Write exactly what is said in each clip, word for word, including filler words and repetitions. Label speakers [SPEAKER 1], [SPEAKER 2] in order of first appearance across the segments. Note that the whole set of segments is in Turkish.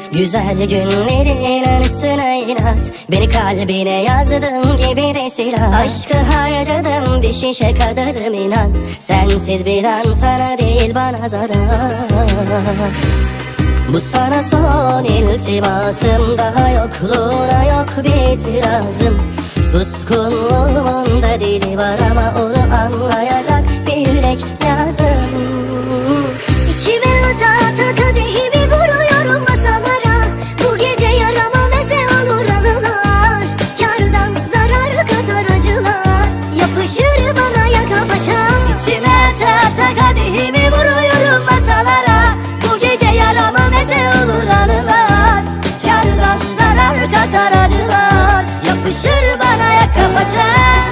[SPEAKER 1] Güzel günlerin anısına inat, beni kalbine yazdım gibi de silah. Aşkı harcadım bir şişe kadarım inan, sensiz bir an sana değil bana zarar. Bu sana son iltimasım, daha yokluğuna yok bir itirazım. Suskunluğumun da dili var ama onu anlayacak bir yürek lazım.
[SPEAKER 2] İçime ata ata kadehimi vuruyorum masalara. Bu gece yarama meze olur anılar. Kârdan zarar kadar acılar yapışır bana yaka paça.
[SPEAKER 1] İçime ata ata kadehimi vuruyorum masalara. Bu gece yarama meze olur anılar. Kârdan zarar kadar acılar yapışır bana yaka paça.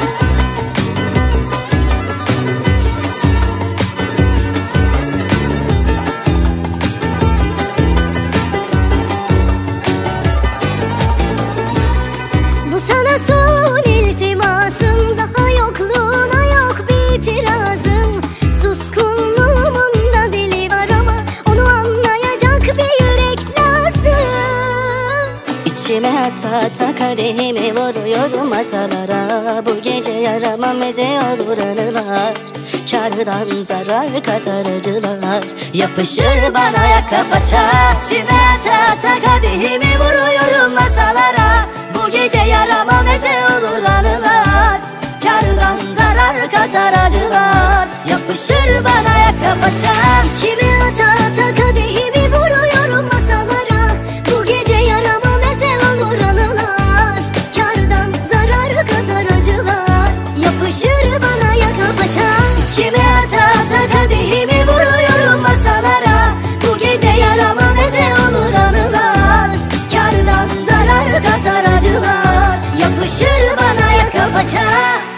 [SPEAKER 2] Son iltimasım, daha yokluğuna yok bir itirazım. Suskunluğumun da dili var ama onu anlayacak bir yürek lazım.
[SPEAKER 1] İçime ata ata kadehimi vuruyorum masalara. Bu gece yarama meze olur anılar. Kârdan zarar kadar acılar yapışır bana yaka paça. İçime ata ata kadehimi vuruyorum masalara. Bu gece yarama meze olur anılar. Kârdan zarar kadar acılar yapışır bana yaka paça.
[SPEAKER 2] İçime ata ata kadehimi vuruyorum masalara. Bu gece yarama meze olur anılar. Kârdan zarar kadar acılar yapışır bana yaka paça.
[SPEAKER 1] İçime ata ata kadehimi vuruyorum masalara. Bu gece yarama meze olur anılar. Kârdan zarar kadar acılar yapışır bana yaka paça.